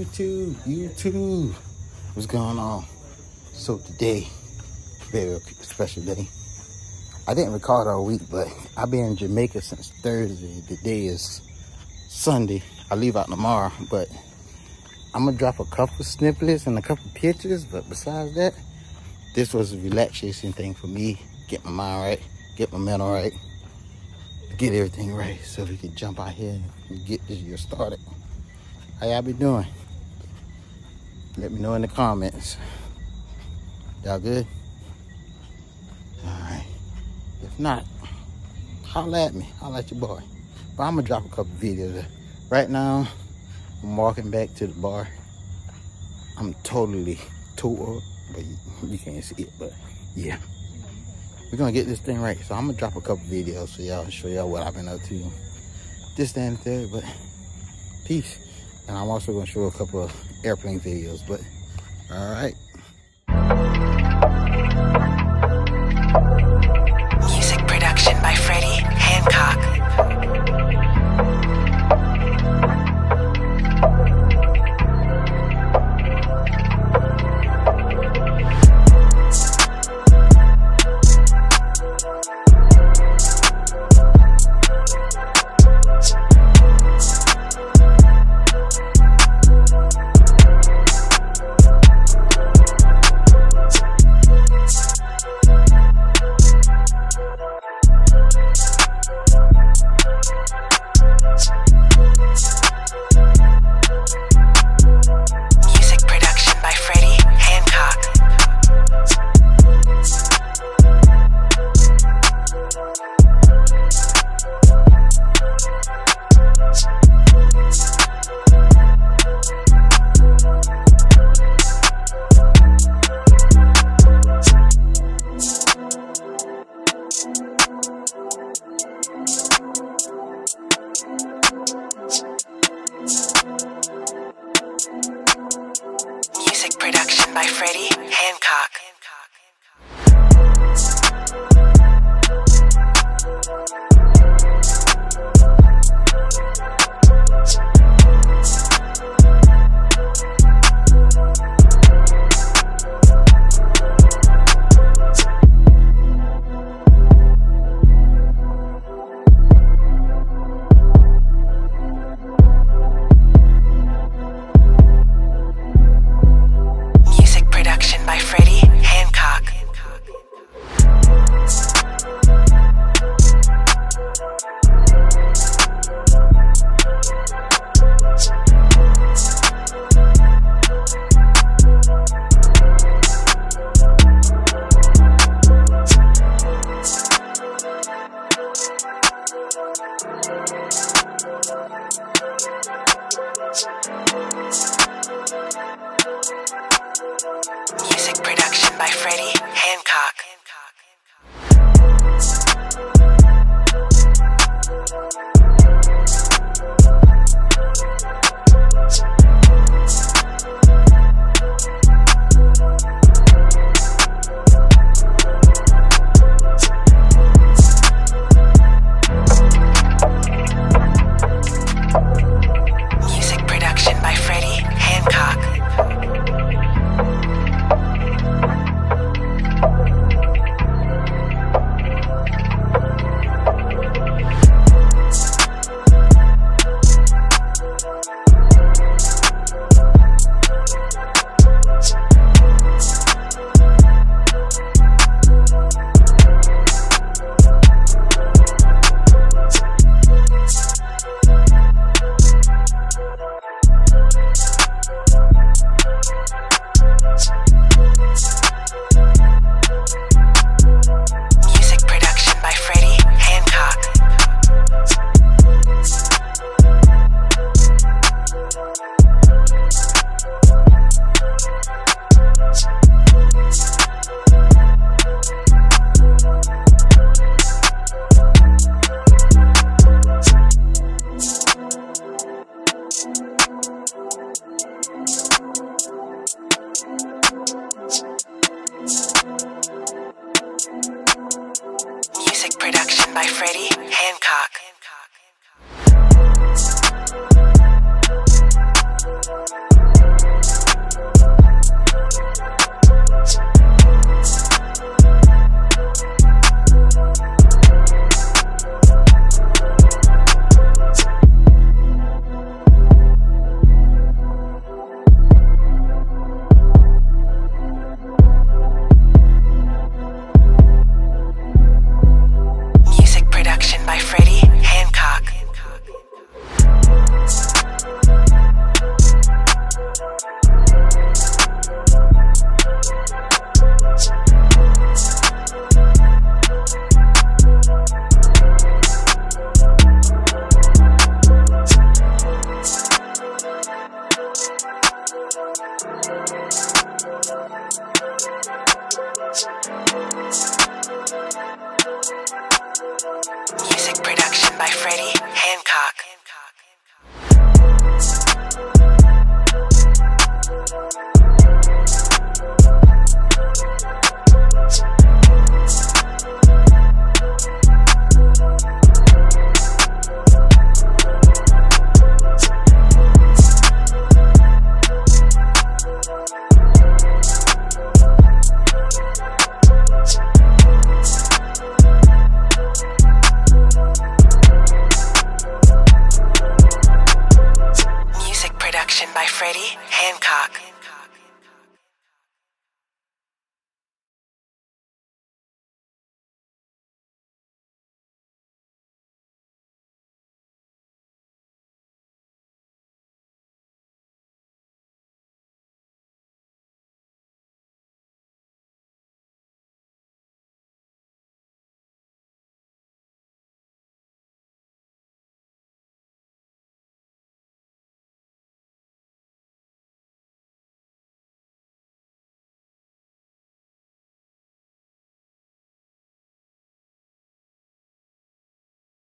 YouTube, what's going on? So today, very special day. I didn't record all week, but I've been in Jamaica since Thursday. Today is Sunday. I leave out tomorrow, but I'm gonna drop a couple snippets and a couple pictures. But besides that, this was a relaxation thing for me. Get my mind right, get my mental right, get everything right, so we can jump out here and get this year started. How y'all be doing? Let me know in the comments. Y'all good? Alright. If not, holla at me. Holla at your boy. But I'm gonna drop a couple videos. Right now, I'm walking back to the bar. I'm totally tore, but you can't see it, but yeah. We're gonna get this thing right. So I'm gonna drop a couple videos so y'all show y'all what I've been up to. This, that, and the third, but peace. And I'm also gonna show a couple of airplane videos, but all right. Music production by Freddie Hancock. Music production by Freddie Hancock. By Freddie Hancock. Music production by Freddie Hancock. Music production by Freddie Hancock. Music production by Freddie Hancock. Music production by Freddie Hancock. Music production by Freddie Hancock. By Freddie Hancock.